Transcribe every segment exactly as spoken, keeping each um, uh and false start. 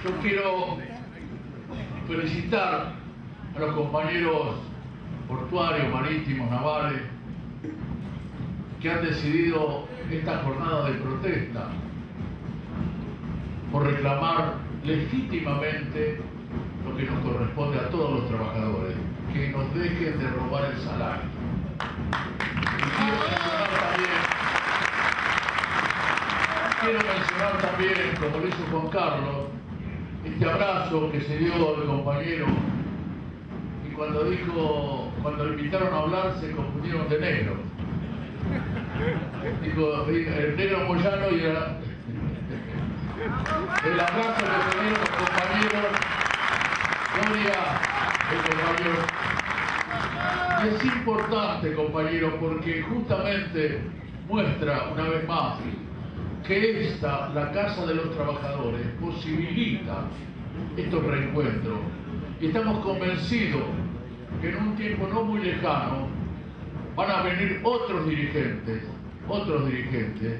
Yo quiero felicitar a los compañeros portuarios, marítimos, navales, que han decidido esta jornada de protesta por reclamar legítimamente lo que nos corresponde a todos los trabajadores, que nos dejen de robar el salario. Y quiero mencionar también, quiero mencionar también, como lo hizo Juan Carlos, este abrazo que se dio el compañero, y cuando dijo, cuando le invitaron a hablar, se confundieron de negro. Dijo, el negro Moyano y era el abrazo que se dieron los compañeros, Gloria, el compañero. Y es importante, compañero, porque justamente muestra una vez más que esta, la Casa de los Trabajadores, posibilita estos reencuentros. Y estamos convencidos que en un tiempo no muy lejano van a venir otros dirigentes, otros dirigentes,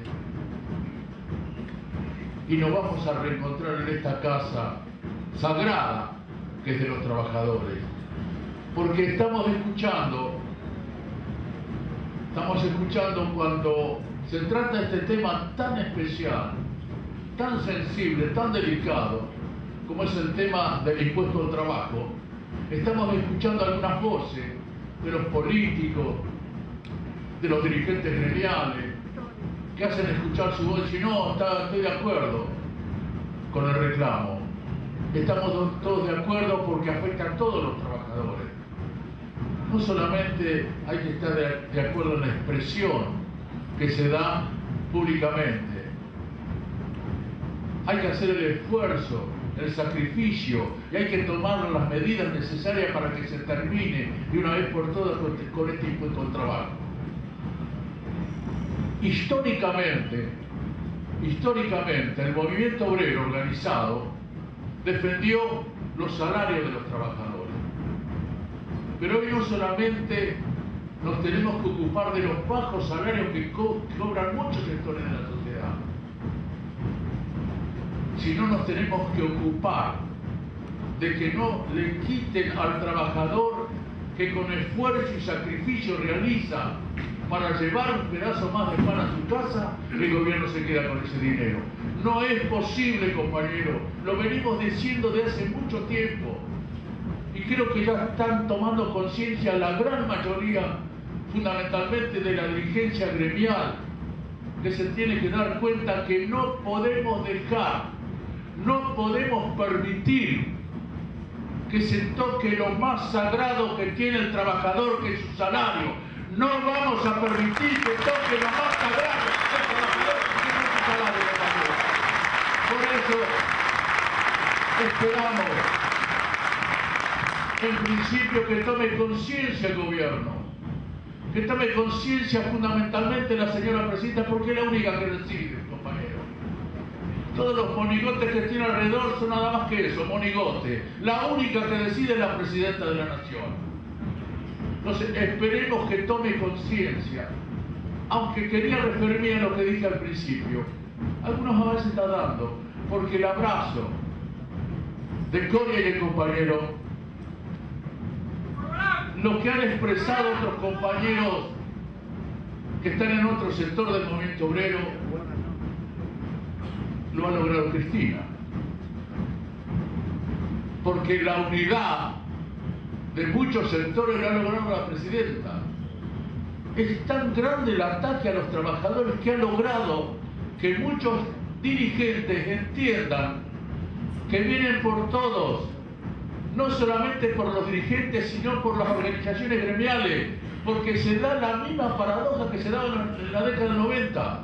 y nos vamos a reencontrar en esta casa sagrada que es de los trabajadores. Porque estamos escuchando, estamos escuchando cuando se trata de este tema tan especial, tan sensible, tan delicado, como es el tema del impuesto al trabajo, estamos escuchando algunas voces de los políticos, de los dirigentes gremiales, que hacen escuchar su voz y no, está, estoy de acuerdo con el reclamo. Estamos todos de acuerdo porque afecta a todos los trabajadores. No solamente hay que estar de, de acuerdo en la expresión que se da públicamente. Hay que hacer el esfuerzo, el sacrificio, y hay que tomar las medidas necesarias para que se termine de una vez por todas con, con este impuesto al trabajo. Históricamente, históricamente, el movimiento obrero organizado defendió los salarios de los trabajadores. Pero hoy no solamente nos tenemos que ocupar de los bajos salarios que, co que cobran muchos sectores de la sociedad, sino nos tenemos que ocupar de que no le quiten al trabajador que con esfuerzo y sacrificio realiza para llevar un pedazo más de pan a su casa, el gobierno se queda con ese dinero. No es posible, compañero, lo venimos diciendo de hace mucho tiempo. Y creo que ya están tomando conciencia la gran mayoría, fundamentalmente de la dirigencia gremial, que se tiene que dar cuenta que no podemos dejar, no podemos permitir que se toque lo más sagrado que tiene el trabajador, que es su salario. No vamos a permitir que toque lo más sagrado que el trabajador, que es su salario, compañero. Por eso esperamos, en principio, que tome conciencia el gobierno, que tome conciencia fundamentalmente la señora presidenta, porque es la única que decide, compañero. Todos los monigotes que tiene alrededor son nada más que eso, monigotes. La única que decide es la presidenta de la nación. Entonces, esperemos que tome conciencia, aunque quería referirme a lo que dije al principio. Algunos a veces está dando, porque el abrazo de Coria y el compañero, lo que han expresado otros compañeros que están en otro sector del movimiento obrero, lo ha logrado Cristina. Porque la unidad de muchos sectores lo ha logrado la presidenta. Es tan grande el ataque a los trabajadores que ha logrado que muchos dirigentes entiendan que vienen por todos, no solamente por los dirigentes, sino por las organizaciones gremiales, porque se da la misma paradoja que se daba en la década del noventa.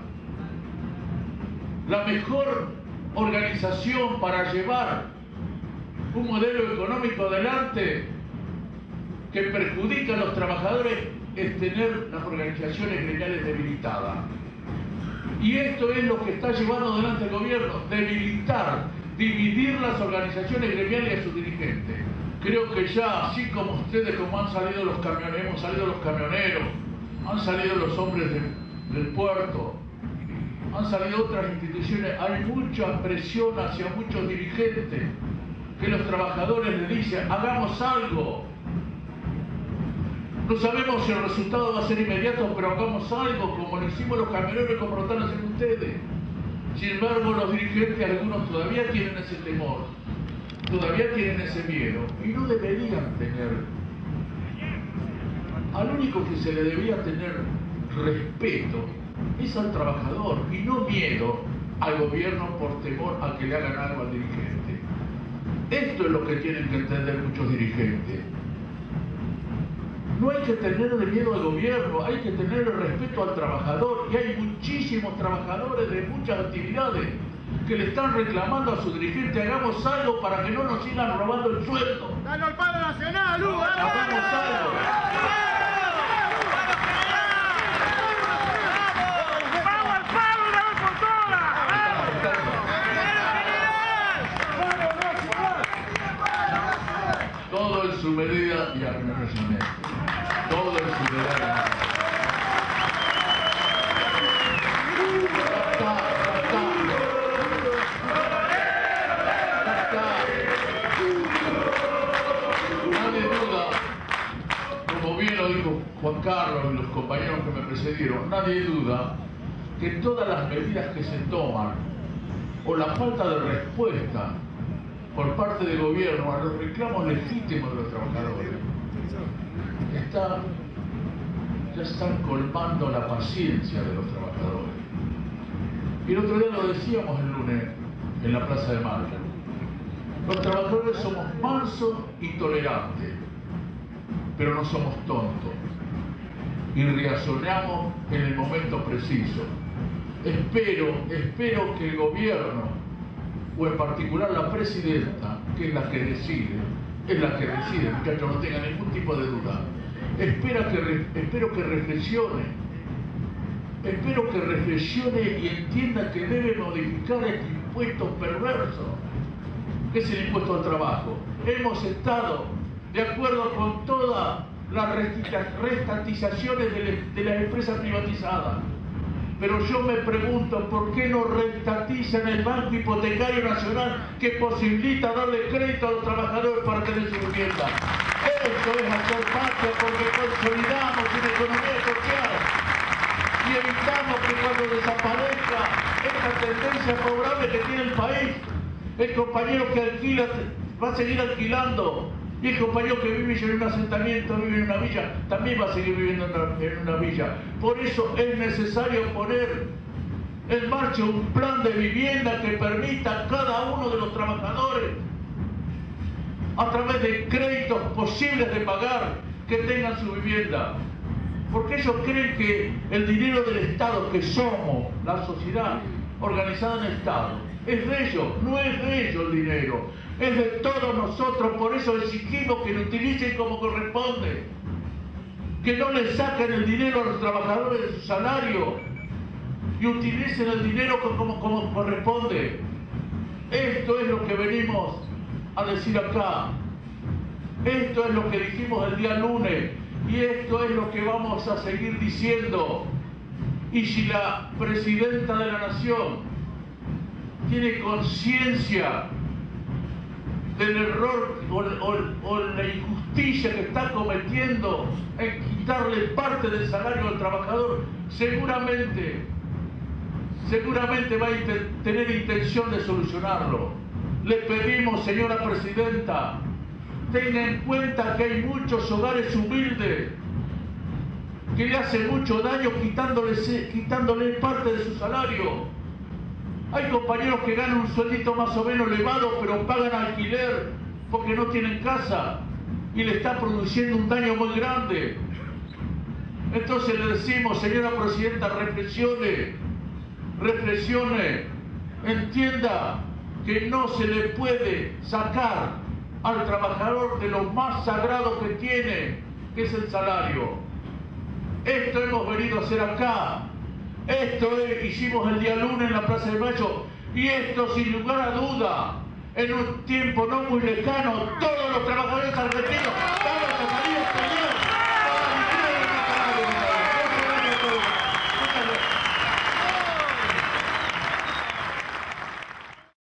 La mejor organización para llevar un modelo económico adelante que perjudica a los trabajadores es tener las organizaciones gremiales debilitadas. Y esto es lo que está llevando adelante el gobierno, debilitar, dividir las organizaciones gremiales y a sus dirigentes. Creo que ya, así como ustedes, como han salido los camioneros, hemos salido los camioneros, han salido los hombres de, del puerto, han salido otras instituciones, hay mucha presión hacia muchos dirigentes, que los trabajadores le dicen, hagamos algo. No sabemos si el resultado va a ser inmediato, pero hagamos algo, como lo hicimos los camioneros, como lo están haciendo ustedes. Sin embargo, los dirigentes, algunos todavía tienen ese temor, todavía tienen ese miedo, y no deberían tener. Al único que se le debería tener respeto es al trabajador, y no miedo al gobierno por temor a que le hagan algo al dirigente. Esto es lo que tienen que entender muchos dirigentes. No hay que tenerle miedo al gobierno, hay que tenerle respeto al trabajador, y hay muchísimos trabajadores de muchas actividades que le están reclamando a su dirigente, hagamos algo para que no nos sigan robando el sueldo. ¡Dale al paro nacional, Hugo! ¡Hagamos algo! ¡Vamos al paro una vez por todas! Todo en su medida y armoniosamente. Todo en su medida. Nadie duda, como bien lo dijo Juan Carlos y los compañeros que me precedieron, nadie duda que todas las medidas que se toman o la falta de respuesta por parte del gobierno a los reclamos legítimos de los trabajadores está, ya están colmando la paciencia de los trabajadores. Y el otro día lo decíamos el lunes en la Plaza de Mayo. Los trabajadores somos mansos y tolerantes, pero no somos tontos. Y reaccionamos en el momento preciso. Espero, espero que el gobierno, o en particular la presidenta, que es la que decide, es la que decide, muchachos, no tengan ningún tipo de duda. Espera que re, espero que reflexione, espero que reflexione y entienda que debe modificar este impuesto perverso, que es el impuesto al trabajo. Hemos estado de acuerdo con todas las restatizaciones de, de las empresas privatizadas. Pero yo me pregunto, ¿por qué no restatizan el Banco Hipotecario Nacional que posibilita darle crédito a los trabajadores para tener su vivienda? Esto es hacer patria, porque consolidamos una economía social y evitamos que cuando desaparezca esta tendencia favorable que tiene el país, el compañero que alquila va a seguir alquilando, y el compañero que vive en un asentamiento, vive en una villa, también va a seguir viviendo en una, en una villa. Por eso es necesario poner en marcha un plan de vivienda que permita a cada uno de los trabajadores, a través de créditos posibles de pagar, que tengan su vivienda. Porque ellos creen que el dinero del Estado, que somos la sociedad organizada en el Estado, es de ellos. No es de ellos el dinero, es de todos nosotros. Por eso exigimos que lo utilicen como corresponde, que no le saquen el dinero a los trabajadores de su salario y utilicen el dinero como, como corresponde. Esto es lo que venimos a decir acá, esto es lo que dijimos el día lunes, y esto es lo que vamos a seguir diciendo. Y si la presidenta de la Nación tiene conciencia del error o, o, o la injusticia que está cometiendo en quitarle parte del salario al trabajador, seguramente, seguramente va a tener intención de solucionarlo. Le pedimos, señora presidenta, tenga en cuenta que hay muchos hogares humildes que le hacen mucho daño quitándole, quitándole parte de su salario. Hay compañeros que ganan un sueldito más o menos elevado, pero pagan alquiler porque no tienen casa y le está produciendo un daño muy grande. Entonces le decimos, señora presidenta, reflexione, reflexione, entienda que no se le puede sacar al trabajador de lo más sagrado que tiene, que es el salario. Esto hemos venido a hacer acá. Esto es, hicimos el día lunes en la Plaza de Mayo, y esto sin lugar a duda, en un tiempo no muy lejano, todos los trabajadores argentinos vamos a salir a pelear